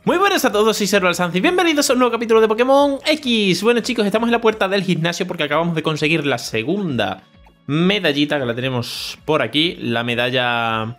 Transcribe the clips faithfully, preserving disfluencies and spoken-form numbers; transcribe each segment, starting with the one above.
Muy buenas a todos, soy Servalsanz y bienvenidos a un nuevo capítulo de Pokémon X. Bueno chicos, estamos en la puerta del gimnasio porque acabamos de conseguir la segunda medallita que la tenemos por aquí. La medalla...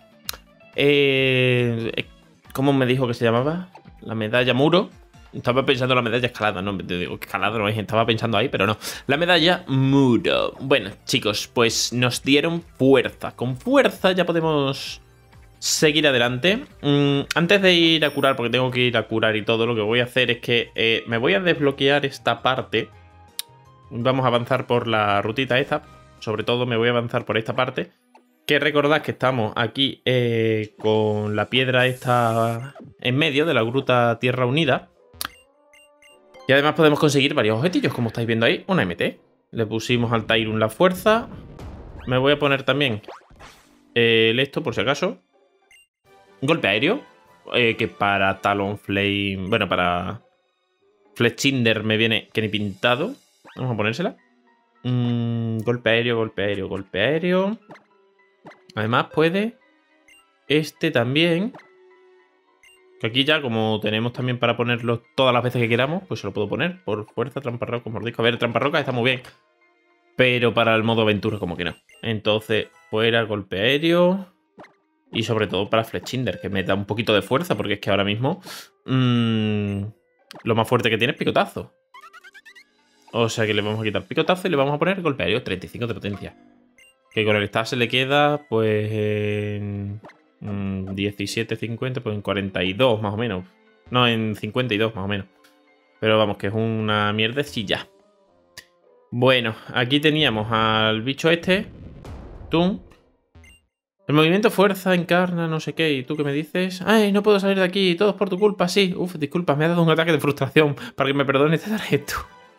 Eh, ¿Cómo me dijo que se llamaba? La medalla muro. Estaba pensando en la medalla escalada, no, te digo que escalada no es, estaba pensando ahí, pero no. La medalla muro. Bueno chicos, pues nos dieron fuerza. Con fuerza ya podemos... seguir adelante. Mm, antes de ir a curar, porque tengo que ir a curar y todo, lo que voy a hacer es que eh, me voy a desbloquear esta parte. Vamos a avanzar por la rutita esta. Sobre todo me voy a avanzar por esta parte. Que recordad que estamos aquí eh, con la piedra esta en medio de la gruta Tierra Unida. Y además podemos conseguir varios objetillos, como estáis viendo ahí. Una M T. Le pusimos al Tyroon la fuerza. Me voy a poner también eh, el esto por si acaso. Golpe aéreo, eh, que para Talonflame, bueno, para Fletchinder me viene que ni pintado. Vamos a ponérsela. Mm, golpe aéreo, golpe aéreo, golpe aéreo. Además puede este también. Que aquí ya, como tenemos también para ponerlo todas las veces que queramos, pues se lo puedo poner por fuerza, trampa roca, mordisco. A ver, trampa roca está muy bien, pero para el modo aventura como que no. Entonces, fuera golpe aéreo. Y sobre todo para Fletchinder, que me da un poquito de fuerza, porque es que ahora mismo mmm, lo más fuerte que tiene es picotazo. O sea que le vamos a quitar picotazo y le vamos a poner golpe aéreo, treinta y cinco de potencia. Que con el stat se le queda, pues, en mmm, diecisiete, cincuenta, pues en cuarenta y dos más o menos. No, en cincuenta y dos más o menos. Pero vamos, que es una mierdecilla. Bueno, aquí teníamos al bicho este. Tum. El movimiento fuerza encarna no sé qué. ¿Y tú qué me dices? ¡Ay, no puedo salir de aquí! Todo es por tu culpa, sí. Uf, disculpa, me ha dado un ataque de frustración. Para que me perdone te daré esto.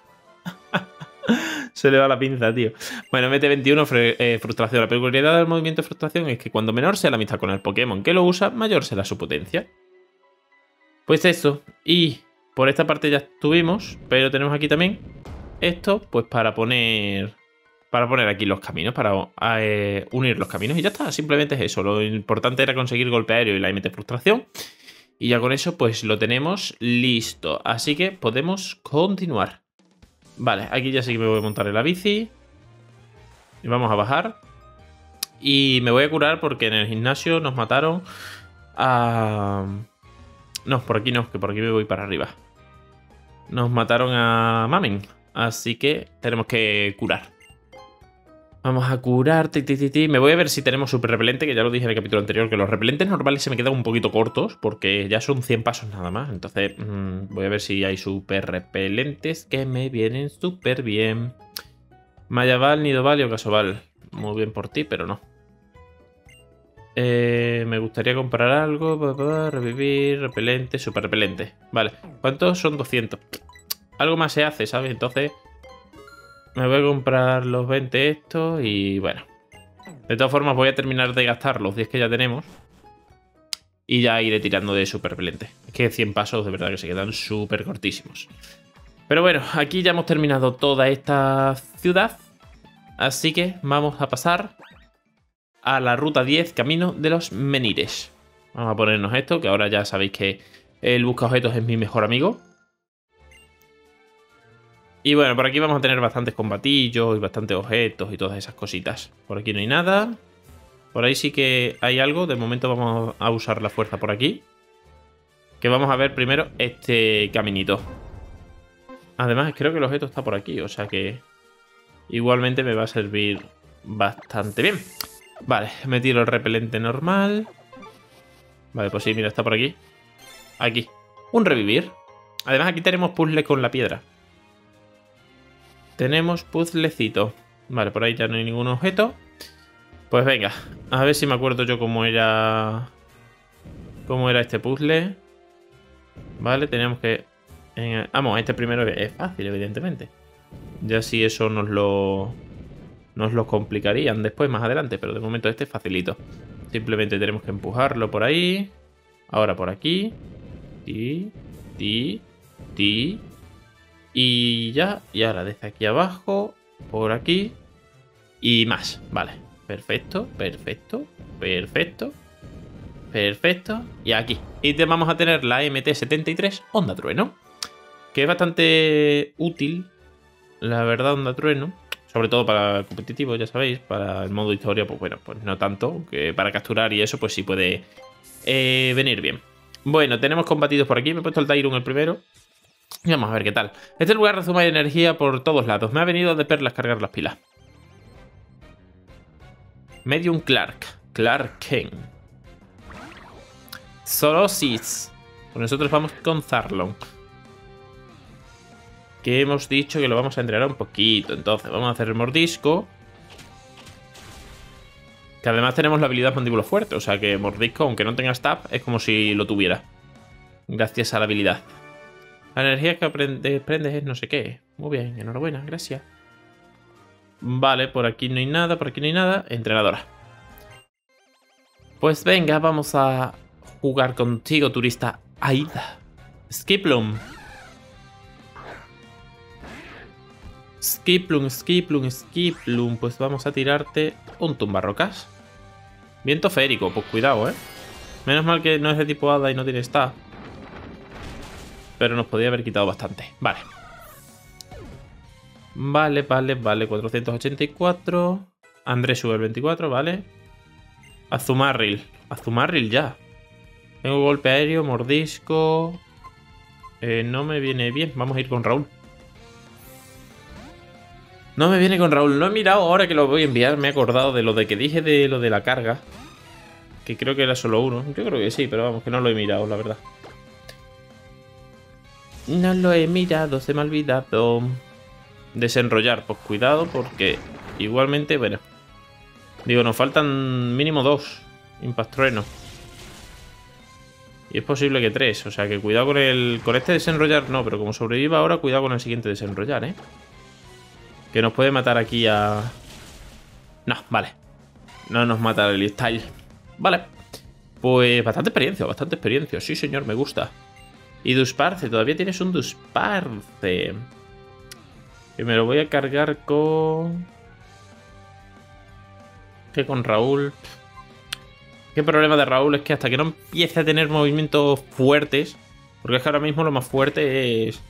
Se le va la pinza, tío. Bueno, mete veintiuno eh, frustración. La peculiaridad del movimiento de frustración es que cuando menor sea la amistad con el Pokémon que lo usa, mayor será su potencia. Pues eso. Y por esta parte ya estuvimos. Pero tenemos aquí también esto, pues para poner... Para poner aquí los caminos, para eh, unir los caminos y ya está, simplemente es eso. Lo importante era conseguir golpe aéreo y la M T frustración. Y ya con eso pues lo tenemos listo. Así que podemos continuar. Vale, aquí ya sí que me voy a montar en la bici. Y vamos a bajar. Y me voy a curar porque en el gimnasio nos mataron a... No, por aquí no, que por aquí me voy para arriba. Nos mataron a Mamen. Así que tenemos que curar. Vamos a curar, ti, ti, ti, ti. Me voy a ver si tenemos super repelente, que ya lo dije en el capítulo anterior, que los repelentes normales se me quedan un poquito cortos, porque ya son cien pasos nada más. Entonces mmm, voy a ver si hay super repelentes que me vienen súper bien. Mayaval, Nidoval y Ocasoval. Muy bien por ti, pero no. Eh, me gustaría comprar algo. Bla, bla, revivir, repelente, super repelente. Vale, ¿cuántos son? doscientos. Algo más se hace, ¿sabes? Entonces... me voy a comprar los veinte estos y bueno. De todas formas voy a terminar de gastar los diez que ya tenemos. Y ya iré tirando de super repelente. Es que cien pasos de verdad que se quedan súper cortísimos. Pero bueno, aquí ya hemos terminado toda esta ciudad. Así que vamos a pasar a la ruta diez, camino de los menires. Vamos a ponernos esto, que ahora ya sabéis que el busca objetos es mi mejor amigo. Y bueno, por aquí vamos a tener bastantes combatillos y bastantes objetos y todas esas cositas. Por aquí no hay nada. Por ahí sí que hay algo. De momento vamos a usar la fuerza por aquí. Que vamos a ver primero este caminito. Además, creo que el objeto está por aquí. O sea que igualmente me va a servir bastante bien. Vale, me tiro el repelente normal. Vale, pues sí, mira, está por aquí. Aquí. Un revivir. Además, aquí tenemos puzzle con la piedra. Tenemos puzzlecito. Vale, por ahí ya no hay ningún objeto. Pues venga, a ver si me acuerdo yo cómo era... Cómo era este puzzle. Vale, tenemos que... Eh, vamos, este primero es fácil, evidentemente. Ya si eso nos lo... Nos lo complicarían después, más adelante. Pero de momento este es facilito. Simplemente tenemos que empujarlo por ahí. Ahora por aquí. Ti, ti, ti... Y ya, y ahora desde aquí abajo, por aquí y más. Vale, perfecto, perfecto, perfecto, Perfecto. Y aquí. Y te vamos a tener la M T setenta y tres Onda Trueno. Que es bastante útil, la verdad, Onda Trueno. Sobre todo para el competitivo, ya sabéis. Para el modo historia, pues bueno, pues no tanto. Que para capturar y eso, pues sí puede eh, venir bien. Bueno, tenemos combatidos por aquí. Me he puesto el Tyron el primero. Y vamos a ver qué tal. Este lugar rezuma energía por todos lados. Me ha venido de perlas cargar las pilas. Medium Clark. Clark Kent. Zorosis. Pues nosotros vamos con Zarlon. Que hemos dicho que lo vamos a entrenar un poquito. Entonces vamos a hacer el mordisco. Que además tenemos la habilidad mandíbula fuerte. O sea que mordisco, aunque no tenga stab, es como si lo tuviera. Gracias a la habilidad. La energía que prendes es no sé qué. Muy bien, enhorabuena, gracias. Vale, por aquí no hay nada, por aquí no hay nada. Entrenadora. Pues venga, vamos a jugar contigo, turista Aida. Skiplum. Skiplum, Skiplum, Skiplum. Pues vamos a tirarte un tumbarrocas. Viento férico, pues cuidado, ¿eh? Menos mal que no es de tipo hada y no tiene staff. Pero nos podría haber quitado bastante. Vale. Vale, vale, vale. cuatrocientos ochenta y cuatro. Andrés sube el veinticuatro, vale. Azumarril. Azumarril ya. Tengo golpe aéreo, mordisco. Eh, no me viene bien. Vamos a ir con Raúl. No me viene con Raúl. No he mirado ahora que lo voy a enviar. Me he acordado de lo de que dije de lo de la carga. Que creo que era solo uno. Yo creo que sí, pero vamos, que no lo he mirado, la verdad. No lo he mirado, se me ha olvidado. Desenrollar, pues cuidado porque igualmente, bueno. Digo, nos faltan mínimo dos Impact Trueno. Y es posible que tres, o sea que cuidado con el... Con este desenrollar no, pero como sobreviva ahora, cuidado con el siguiente desenrollar, ¿eh? Que nos puede matar aquí a... No, vale. No nos mata el style. Vale. Pues bastante experiencia, bastante experiencia. Sí, señor, me gusta. Y Dusparce, todavía tienes un Dusparce. Y me lo voy a cargar con... Que con Raúl... ¿Qué problema de Raúl? Es que hasta que no empiece a tener movimientos fuertes... Porque es que ahora mismo lo más fuerte es...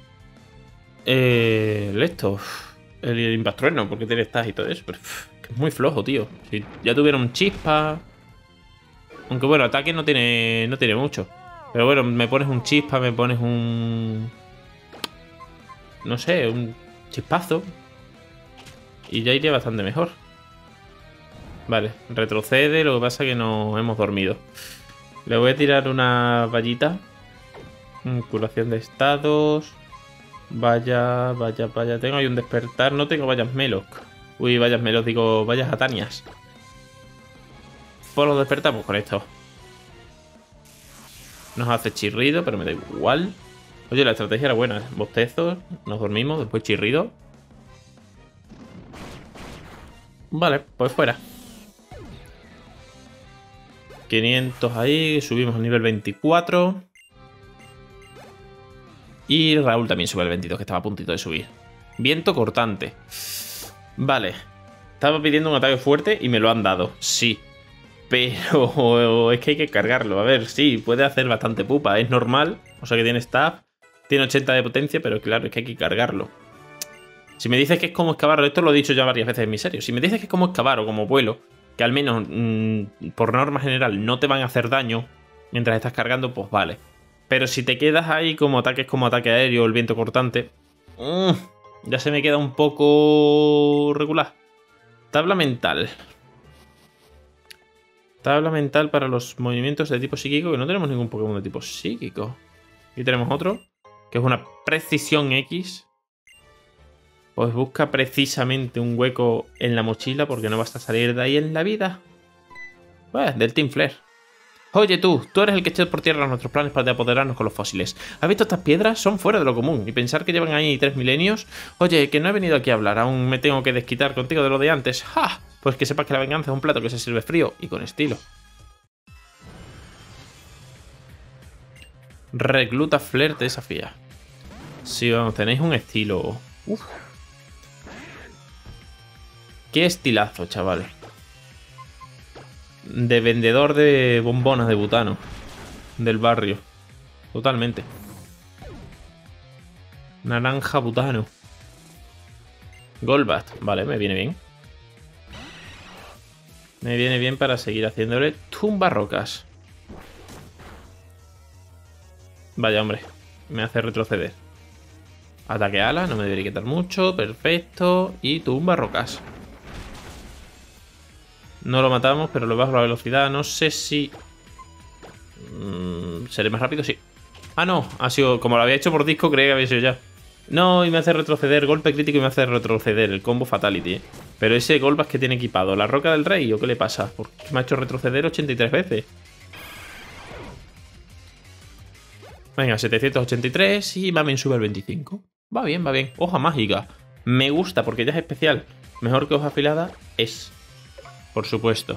Eh, esto... El Impact Trueno, porque tiene stats y todo eso. Pero es muy flojo, tío. Si ya tuvieron chispa... Aunque bueno, ataque no tiene, no tiene mucho. Pero bueno, me pones un chispa, me pones un... No sé, un chispazo. Y ya iría bastante mejor. Vale, retrocede, lo que pasa es que no hemos dormido. Le voy a tirar una vallita. Curación de estados. Vaya, vaya, vaya. Tengo ahí un despertar. No tengo vallas Meloc. Uy, vallas Meloc, digo, vallas Atanias. Pues lo despertamos con esto. Nos hace chirrido, pero me da igual. Oye, la estrategia era buena. Bostezos, nos dormimos, después chirrido. Vale, pues fuera. quinientos ahí, subimos al nivel veinticuatro. Y Raúl también sube al veintidós, que estaba a puntito de subir. Viento cortante. Vale. Estaba pidiendo un ataque fuerte y me lo han dado. Sí. Pero es que hay que cargarlo. A ver, sí, puede hacer bastante pupa. Es normal. O sea que tiene staff. Tiene ochenta de potencia, pero claro, es que hay que cargarlo. Si me dices que es como excavar, esto lo he dicho ya varias veces en mi serie. Si me dices que es como excavar o como vuelo, que al menos mmm, por norma general no te van a hacer daño mientras estás cargando, pues vale. Pero si te quedas ahí como ataques como ataque aéreo o el viento cortante, mmm, ya se me queda un poco regular. Tabla mental. Tabla mental para los movimientos de tipo psíquico, que no tenemos ningún Pokémon de tipo psíquico. Aquí tenemos otro, que es una precisión X. Pues busca precisamente un hueco en la mochila porque no vas a salir de ahí en la vida. Pues, del Team Flare. Oye tú, tú eres el que echó por tierra nuestros planes para apoderarnos con los fósiles. ¿Has visto estas piedras? Son fuera de lo común. Y pensar que llevan ahí tres milenios... Oye, que no he venido aquí a hablar. Aún me tengo que desquitar contigo de lo de antes. ¡Ja! Pues que sepas que la venganza es un plato que se sirve frío y con estilo. Recluta Flare te desafía. Sí, vamos, tenéis un estilo... Uf. Qué estilazo, chaval. de vendedor de bombonas de butano. Del barrio. Totalmente. Naranja butano. Golbat. Vale, me viene bien. Me viene bien para seguir haciéndole tumbarrocas. Vaya, hombre. Me hace retroceder. Ataque ala, no me debería quitar mucho. Perfecto. Y tumbarrocas. No lo matamos, pero lo bajo la velocidad. No sé si... Mm, ¿seré más rápido? Sí. Ah, no. Ha sido... Como lo había hecho por disco, creía que había sido ya. No, y me hace retroceder. Golpe crítico y me hace retroceder. El combo Fatality, ¿eh? Pero ese Golbat que tiene equipado. ¿La roca del rey o qué le pasa? Porque me ha hecho retroceder ochenta y tres veces. Venga, setecientos ochenta y tres y Mamen sube al veinticinco. Va bien, va bien. Hoja mágica. Me gusta porque ya es especial. Mejor que hoja afilada es... Por supuesto.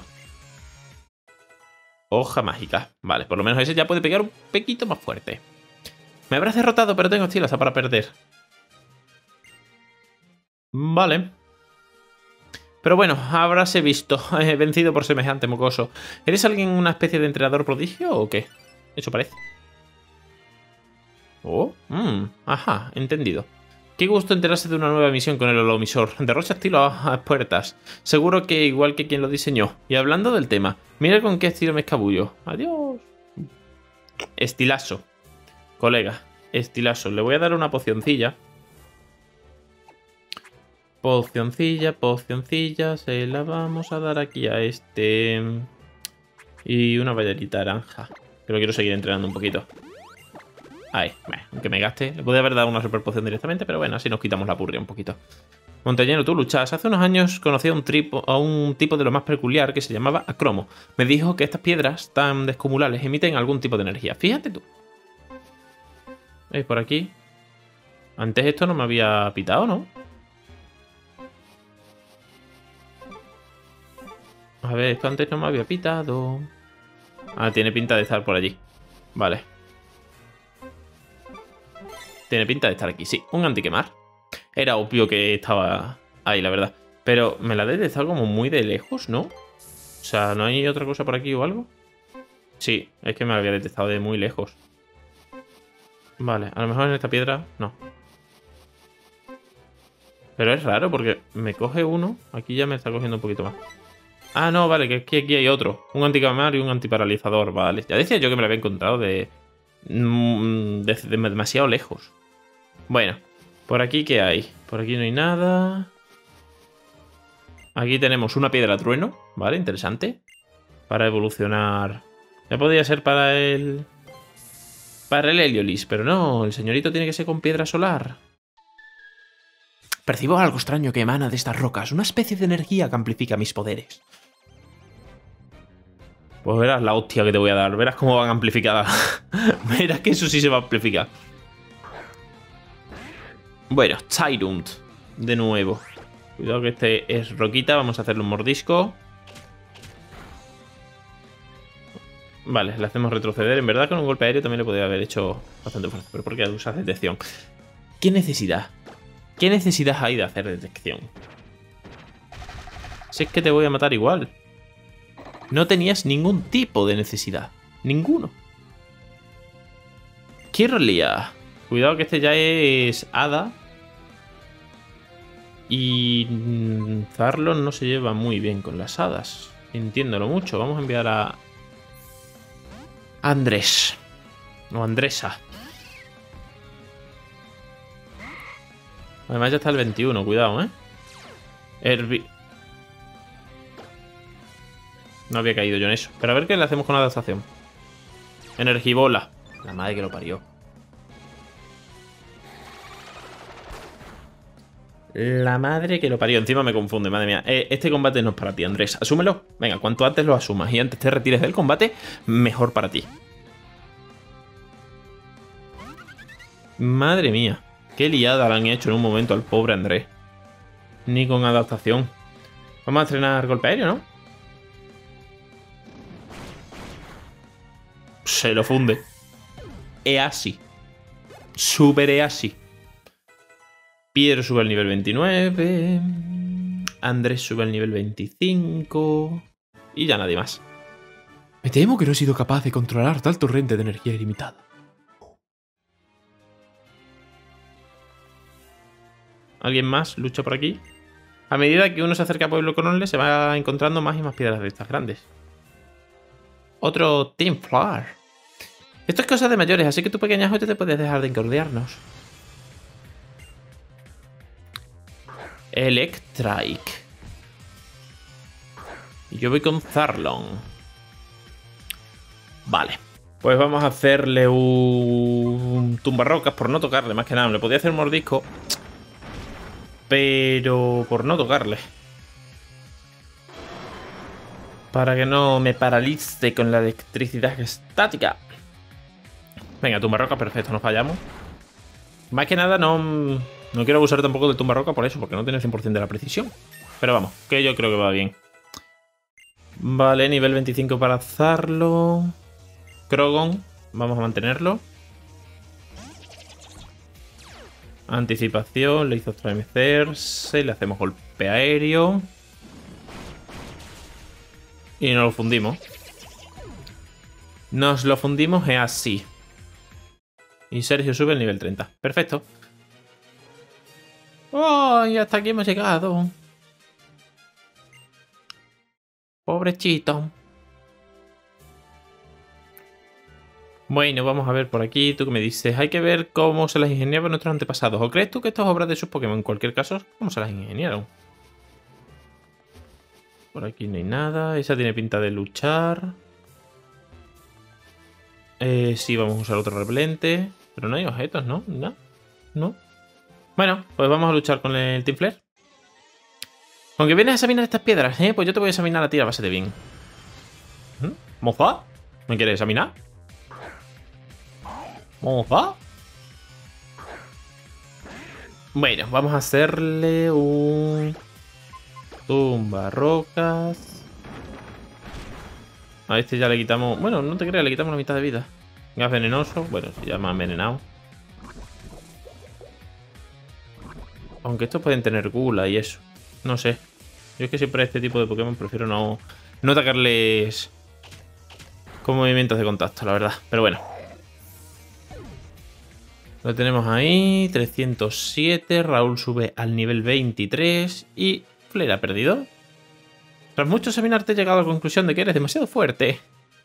Hoja mágica. Vale, por lo menos ese ya puede pegar un poquito más fuerte. Me habrás derrotado, pero tengo estilaza para perder. Vale. Pero bueno, habráse visto. He vencido por semejante mocoso. ¿Eres alguien una especie de entrenador prodigio o qué? Eso parece. Oh, mmm, ajá, entendido. Qué gusto enterarse de una nueva misión con el holomisor. Derrocha estilo a puertas. Seguro que igual que quien lo diseñó. Y hablando del tema, mira con qué estilo me escabullo. Adiós. Estilazo. Colega, estilazo. Le voy a dar una pocioncilla. Pocioncilla, pocioncilla. Se la vamos a dar aquí a este. Y una ballerita naranja. Que lo quiero seguir entrenando un poquito. Ahí, aunque me gaste. Le podría haber dado una super poción directamente, pero bueno, así nos quitamos la purria un poquito. Montañero, tú luchas. Hace unos años conocí a un, tripo, a un tipo de lo más peculiar que se llamaba Acromo. Me dijo que estas piedras tan descomunales emiten algún tipo de energía. Fíjate tú. ¿Veis por aquí? Antes esto no me había pitado, ¿no? A ver, esto antes no me había pitado. Ah, tiene pinta de estar por allí. Vale. Tiene pinta de estar aquí, sí. Un antiquemar. Era obvio que estaba ahí, la verdad. Pero me la he detectado como muy de lejos, ¿no? O sea, ¿no hay otra cosa por aquí o algo? Sí, es que me la había detectado de muy lejos. Vale, a lo mejor en esta piedra no. Pero es raro porque me coge uno. Aquí ya me está cogiendo un poquito más. Ah, no, vale, que aquí, aquí hay otro. Un antiquemar y un antiparalizador, vale. Ya decía yo que me lo había encontrado de... De, de demasiado lejos. Bueno, por aquí ¿qué hay? Por aquí no hay nada. Aquí tenemos una piedra trueno, ¿vale? Interesante. Para evolucionar. Ya podría ser para el... Para el Heliolis, pero no, el señorito tiene que ser con piedra solar. Percibo algo extraño que emana de estas rocas, una especie de energía que amplifica mis poderes. Pues verás la hostia que te voy a dar. Verás cómo van amplificadas. Verás que eso sí se va a amplificar. Bueno, Tyrant. De nuevo. Cuidado que este es roquita. Vamos a hacerle un mordisco. Vale, le hacemos retroceder. En verdad con un golpe aéreo también le podría haber hecho bastante fuerza. Pero ¿por qué usas detección? ¿Qué necesidad? ¿Qué necesidad hay de hacer detección? Si es que te voy a matar igual. No tenías ningún tipo de necesidad. Ninguno. Kirlia. Cuidado que este ya es hada. Y Zarlon no se lleva muy bien con las hadas. Entiéndolo mucho. Vamos a enviar a Andrés. O Andresa. Además ya está el veintiuno. Cuidado, ¿eh? Herbi... No había caído yo en eso. Pero a ver qué le hacemos con la adaptación. Energibola. La madre que lo parió. La madre que lo parió. Encima me confunde, madre mía. Eh, este combate no es para ti, Andrés. Asúmelo. Venga, cuanto antes lo asumas y antes te retires del combate, mejor para ti. Madre mía. Qué liada le han hecho en un momento al pobre Andrés. Ni con adaptación. Vamos a estrenar golpe aéreo, ¿no? Se lo funde. Easy. Super Easy. Piedro sube al nivel veintinueve. Andrés sube al nivel veinticinco. Y ya nadie más. Me temo que no he sido capaz de controlar tal torrente de energía ilimitada. ¿Alguien más lucha por aquí? A medida que uno se acerca a Pueblo Conole, se va encontrando más y más piedras de estas grandes. Otro Team Floor. Esto es cosa de mayores, así que tu pequeña joya te puedes dejar de incordiarnos. Electrike. Y yo voy con Zarlon. Vale. Pues vamos a hacerle un tumbarrocas por no tocarle, más que nada. Le podía hacer un mordisco, pero por no tocarle. Para que no me paralice con la electricidad estática. Venga, tumbarroca, perfecto, no fallamos. Más que nada no, no quiero abusar tampoco del tumbarroca por eso, porque no tiene cien por cien de la precisión. Pero vamos, que yo creo que va bien. Vale, nivel veinticinco para Zarlo. Crogon, vamos a mantenerlo. Anticipación, le hizo estremecerse, le hacemos golpe aéreo. Y nos lo fundimos. Nos lo fundimos es así. Y Sergio sube el nivel treinta. Perfecto. ¡Oh! Y hasta aquí hemos llegado. Pobrechito. Bueno, vamos a ver por aquí. ¿Tú qué me dices? Hay que ver cómo se las ingeniaban nuestros antepasados. ¿O crees tú que esto es obra de sus Pokémon? En cualquier caso, ¿cómo se las ingeniaron? Por aquí no hay nada. Esa tiene pinta de luchar. Eh, sí, vamos a usar otro repelente. Pero no hay objetos, ¿no? ¿No? ¿No? Bueno, pues vamos a luchar con el Team Flare. Aunque vienes a examinar estas piedras, ¿eh? Pues yo te voy a examinar a ti a base de bien. ¿Mm? ¿Moza? ¿Me quieres examinar? ¿Moza? Bueno, vamos a hacerle un... tumbarrocas. A este ya le quitamos... Bueno, no te creas, le quitamos la mitad de vida. Gas venenoso. Bueno, se llama envenenado. Aunque estos pueden tener gula y eso. No sé. Yo es que siempre a este tipo de Pokémon prefiero no, no atacarles con movimientos de contacto, la verdad. Pero bueno. Lo tenemos ahí. trescientos siete. Raúl sube al nivel veintitrés. Y Flare ha perdido. Tras mucho examinarte he llegado a la conclusión de que eres demasiado fuerte.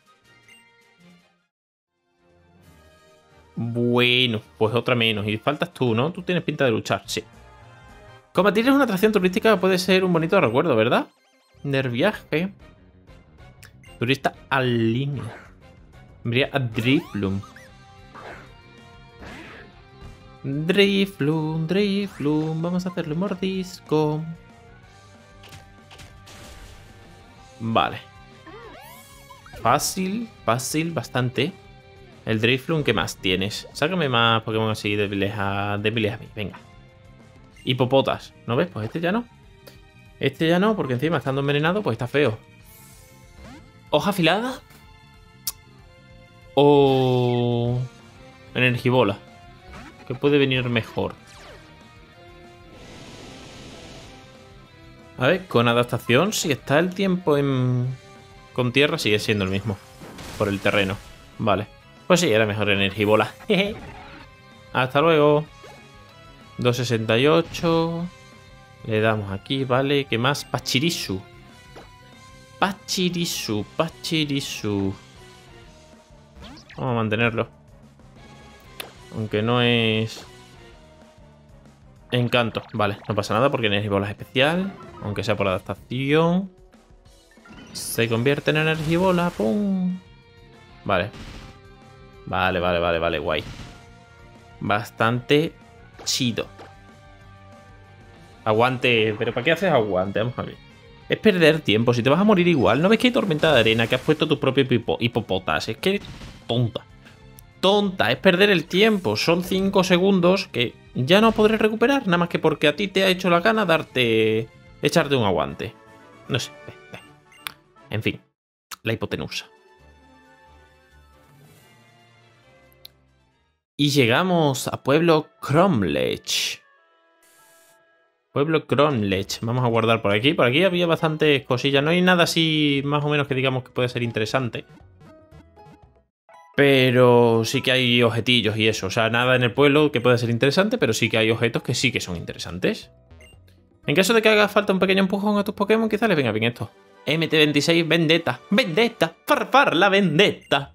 Bueno, pues otra menos. Y faltas tú, ¿no? Tú tienes pinta de luchar, sí. Combatir es una atracción turística, puede ser un bonito recuerdo, ¿verdad? Nerviaje. Turista al línea. Enviaría a Drifloon. Drifloon, Drifloon. Vamos a hacerle un mordisco. Vale. Fácil, fácil, bastante. El Drifloon, ¿qué más tienes? Sácame más Pokémon así débiles a, débiles a mí, venga. Hipopotas, ¿no ves? Pues este ya no. Este ya no, porque encima estando envenenado, pues está feo. ¿Hoja afilada? O... Energibola. ¿Qué puede venir mejor? A ver, con adaptación, si está el tiempo en... con tierra, sigue siendo el mismo. Por el terreno. Vale. Pues sí, era mejor Energibola. Hasta luego. doscientos sesenta y ocho. Le damos aquí, vale. ¿Qué más? Pachirisu. Pachirisu, Pachirisu. Vamos a mantenerlo. Aunque no es... encanto. Vale, no pasa nada porque Energibola es especial. Aunque sea por adaptación. Se convierte en Energibola. ¡Pum! Vale. Vale, vale, vale, vale, guay. Bastante chido. Aguante. ¿Pero para qué haces aguante? Vamos a ver. Es perder tiempo. Si te vas a morir igual. ¿No ves que hay tormenta de arena? Que has puesto tu propio hipo hipopotas. Es que eres tonta. Tonta. Es perder el tiempo. Son cinco segundos que ya no podré recuperar. Nada más que porque a ti te ha hecho la gana darte... echarte un aguante. No sé. En fin. La hipotenusa. Y llegamos a Pueblo Cromlech. Pueblo Cromlech. Vamos a guardar por aquí. Por aquí había bastantes cosillas. No hay nada así más o menos que digamos que puede ser interesante. Pero sí que hay objetillos y eso. O sea, nada en el pueblo que pueda ser interesante, pero sí que hay objetos que sí que son interesantes. En caso de que haga falta un pequeño empujón a tus Pokémon, quizás les venga bien esto. M T veintiséis, Vendetta. Vendetta. Farfar la Vendetta.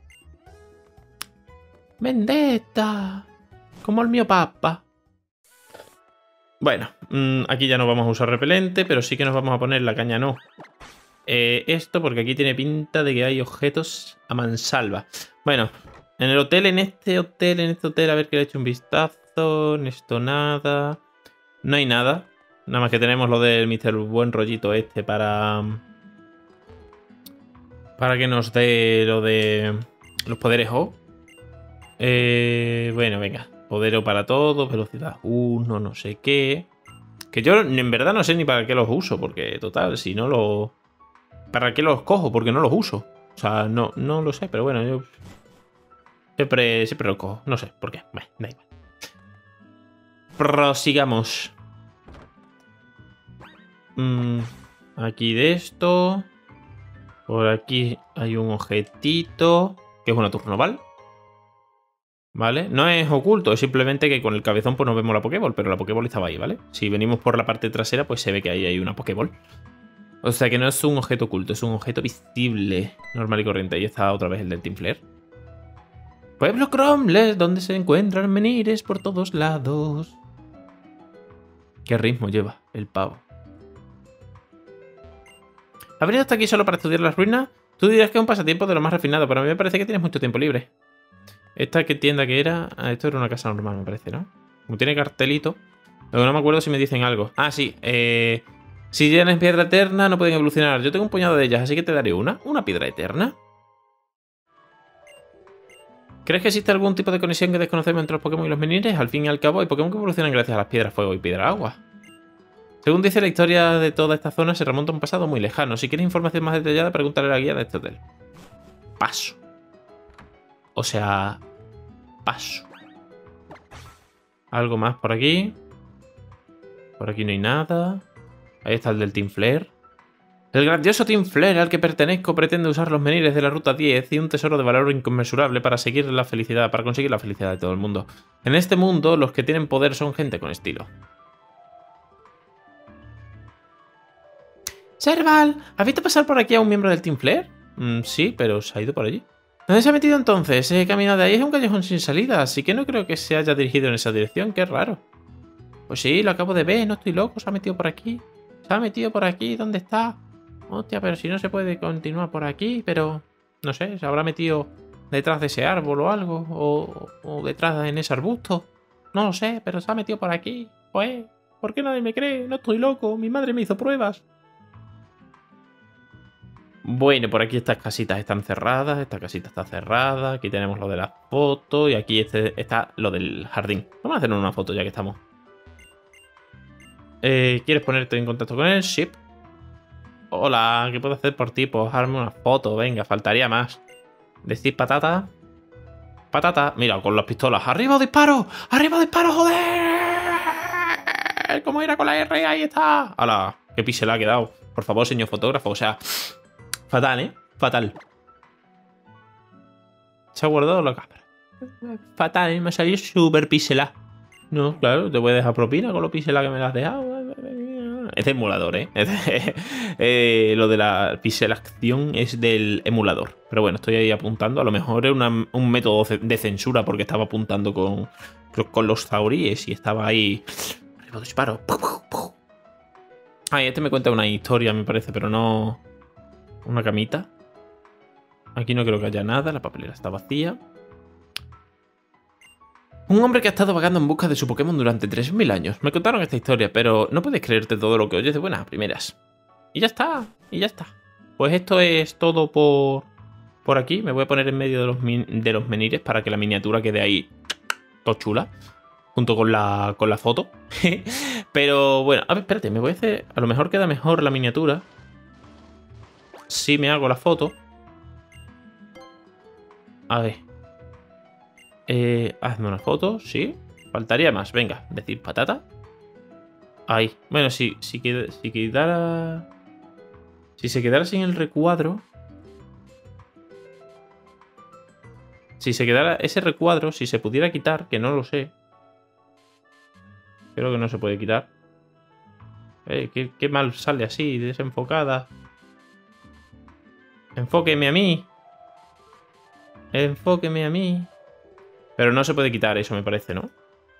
Vendetta. Como el mío papá. Bueno, mmm, aquí ya no vamos a usar repelente, pero sí que nos vamos a poner la caña no. Eh, esto porque aquí tiene pinta de que hay objetos a mansalva. Bueno, en el hotel, en este hotel, en este hotel, a ver que le he hecho un vistazo. En esto nada. No hay nada. Nada más que tenemos lo del mister Buen Rollito este para... Para que nos dé lo de los poderes O. Eh, bueno, venga. Podero para todos, velocidad uno, no sé qué. Que yo en verdad no sé ni para qué los uso, porque total, si no los... ¿Para qué los cojo? Porque no los uso. O sea, no, no lo sé, pero bueno, yo... Siempre, siempre los cojo. No sé por qué. Bueno, da igual. Prosigamos. Mm, aquí de esto. Por aquí hay un objetito, que es una turnoval. ¿Vale? No es oculto, es simplemente que con el cabezón pues no vemos la Pokéball, pero la Pokéball estaba ahí, ¿vale? Si venimos por la parte trasera, pues se ve que ahí hay una Pokéball. O sea que no es un objeto oculto, es un objeto visible, normal y corriente. Ahí está otra vez el del Team Flare. Pueblo Cromlech, donde se encuentran menires por todos lados. ¿Qué ritmo lleva el pavo? ¿Has venido hasta aquí solo para estudiar las ruinas? Tú dirás que es un pasatiempo de lo más refinado, pero a mí me parece que tienes mucho tiempo libre. ¿Esta qué tienda que era? Ah, esto era una casa normal, me parece, ¿no? Como tiene cartelito. Lo que no me acuerdo si me dicen algo. Ah, sí. Eh, si tienes piedra eterna, no pueden evolucionar. Yo tengo un puñado de ellas, así que te daré una. ¿Una piedra eterna? ¿Crees que existe algún tipo de conexión que desconocemos entre los Pokémon y los menires? Al fin y al cabo, hay Pokémon que evolucionan gracias a las piedras fuego y piedra agua. Según dice la historia de toda esta zona, se remonta a un pasado muy lejano. Si quieres información más detallada, pregúntale a la guía de este hotel. Paso. O sea, paso. Algo más por aquí. Por aquí no hay nada. Ahí está el del Team Flare. El grandioso Team Flare al que pertenezco pretende usar los menires de la Ruta diez y un tesoro de valor inconmensurable para seguir la felicidad, para conseguir la felicidad de todo el mundo. En este mundo, los que tienen poder son gente con estilo. Serval, ¿has visto pasar por aquí a un miembro del Team Flare? Mm, sí, pero se ha ido por allí. ¿Dónde se ha metido entonces? Ese camino de ahí es un callejón sin salida, así que no creo que se haya dirigido en esa dirección, qué raro. Pues sí, lo acabo de ver, no estoy loco, se ha metido por aquí. Se ha metido por aquí, ¿dónde está? Hostia, pero si no se puede continuar por aquí, pero... No sé, se habrá metido detrás de ese árbol o algo, o, o detrás en ese arbusto. No lo sé, pero se ha metido por aquí. Pues, ¿por qué nadie me cree? No estoy loco, mi madre me hizo pruebas. Bueno, por aquí estas casitas están cerradas, esta casita está cerrada, aquí tenemos lo de las fotos y aquí este, está lo del jardín. Vamos a hacer una foto ya que estamos. Eh, ¿Quieres ponerte en contacto con él? Ship. Hola, ¿qué puedo hacer por ti? Pues dejarme una foto, venga, faltaría más. Decir patata. Patata. Mira, con las pistolas. ¡Arriba disparo! ¡Arriba disparo, joder! ¿Cómo era con la R? Ahí está. ¡Hala! ¡Qué píxel ha quedado! Por favor, señor fotógrafo, o sea... Fatal, ¿eh? Fatal. Se ha guardado la cámara. Fatal, ¿eh? Me ha salido súper pixelado. No, claro, te voy a dejar propina con lo pixelado que me la has dejado. Es de emulador, ¿eh? Es de, eh lo de la pixelación es del emulador. Pero bueno, estoy ahí apuntando. A lo mejor es una, un método de censura porque estaba apuntando con, con los zauríes y estaba ahí... Arriba disparo. Ay, este me cuenta una historia, me parece, pero no... Una camita. Aquí no creo que haya nada. La papelera está vacía. Un hombre que ha estado vagando en busca de su Pokémon durante tres mil años. Me contaron esta historia, pero no puedes creerte todo lo que oyes de buenas a primeras. Y ya está. Y ya está. Pues esto es todo por, por aquí. Me voy a poner en medio de los, de los menires para que la miniatura quede ahí todo chula. Junto con la, con la foto. Pero bueno, a ver, espérate. Me voy a hacer... A lo mejor queda mejor la miniatura si me hago la foto. A ver. Eh, hazme una foto, sí. Faltaría más. Venga, decir patata. Ahí. Bueno, si, si, queda, si quedara... Si se quedara sin el recuadro... Si se quedara ese recuadro, si se pudiera quitar, que no lo sé. Creo que no se puede quitar. Eh, qué, qué mal sale así, desenfocada. Enfóqueme a mí. Enfóqueme a mí. Pero no se puede quitar eso, me parece, ¿no?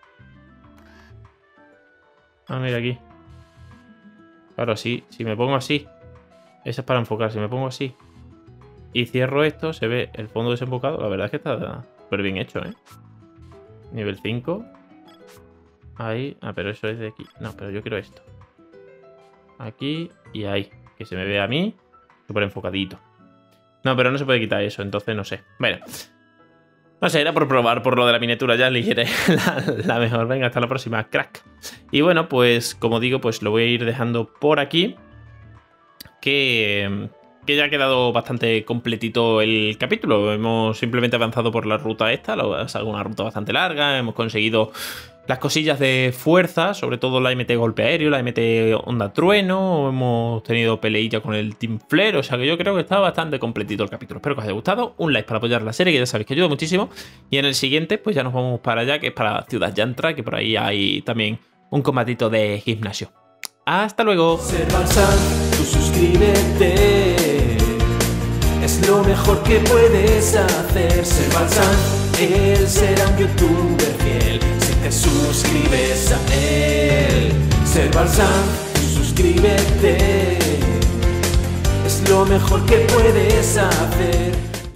Ah, mira aquí. Claro, sí. Si me pongo así. Esa es para enfocar. Si me pongo así y cierro esto, se ve el fondo desenfocado. La verdad es que está súper bien hecho, ¿eh? Nivel cinco. Ahí. Ah, pero eso es de aquí. No, pero yo quiero esto. Aquí y ahí. Que se me vea a mí súper enfocadito. No, pero no se puede quitar eso, entonces no sé. Bueno. No sé, era por probar por lo de la miniatura. Ya elegiré la, la mejor. Venga, hasta la próxima, crack. Y bueno, pues como digo, pues lo voy a ir dejando por aquí. Que... Que ya ha quedado bastante completito el capítulo. Hemos simplemente avanzado por la ruta esta. Es una ruta bastante larga. Hemos conseguido las cosillas de fuerza. Sobre todo la M T golpe aéreo, la M T onda trueno. Hemos tenido peleilla con el Team Flare. O sea que yo creo que está bastante completito el capítulo. Espero que os haya gustado. Un like para apoyar la serie, que ya sabéis que ayuda muchísimo. Y en el siguiente pues ya nos vamos para allá, que es para Ciudad Yantra. Que por ahí hay también un combatito de gimnasio. ¡Hasta luego! Servalsan, tú suscríbete. Es lo mejor que puedes hacer. Servalsan, él será un youtuber fiel si te suscribes a él. Servalsan, tú suscríbete. Es lo mejor que puedes hacer.